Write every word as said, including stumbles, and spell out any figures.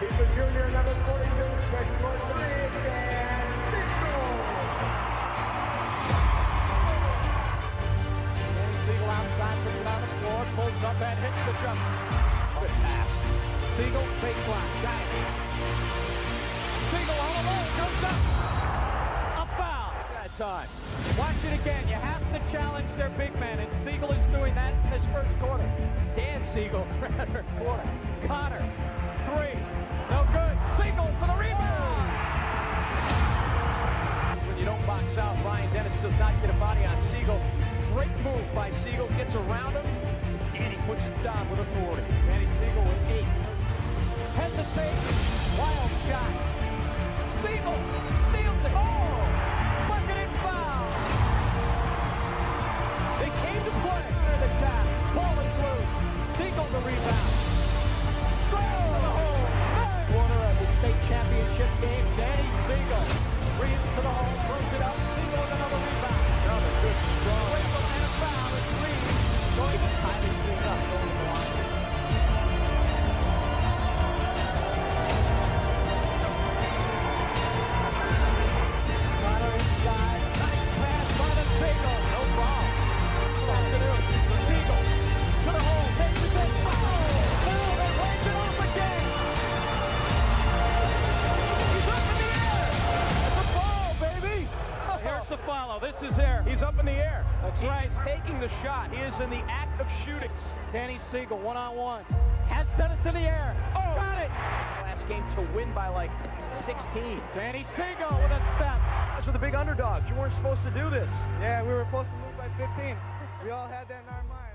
He's a junior, number forty-two, six foot three, and Siegle. Danny Siegle outside, puts it on the floor, pulls up and hits the jump. Good pass. Siegle, fake line, got it. Siegle all alone, comes up. A foul. That time. Watch it again. You have to challenge their big man, and Siegle is doing that in this first quarter. Dan Siegle, rather quarter. Connor, three. No good. Siegle for the rebound. When you don't box out, Ryan Dennis does not get a body on Siegle. Great move by Siegle. Gets around him. Danny puts it down with authority. Danny Siegle with eight. Hesitates. Wild shot. Siegle steals it. Oh! Bucket and foul. They came to play near the top. Ball is loose. Siegle the rebound. Throw the hole. Third quarter of the state championship game. Danny Siegle reads to the hole, throws it up. Siegle with another rebound. Another good strong. Whistle and a foul. It's Reed going to highly clean up going to the line. This is there. He's up in the air. That's right. He's taking the shot. He is in the act of shooting. Danny Siegle, one-on-one. Has Dennis in the air. Oh, got it. Last game to win by like sixteen. Danny Siegle with a step. Those are the big underdogs. You weren't supposed to do this. Yeah, we were supposed to lose by fifteen. We all had that in our mind.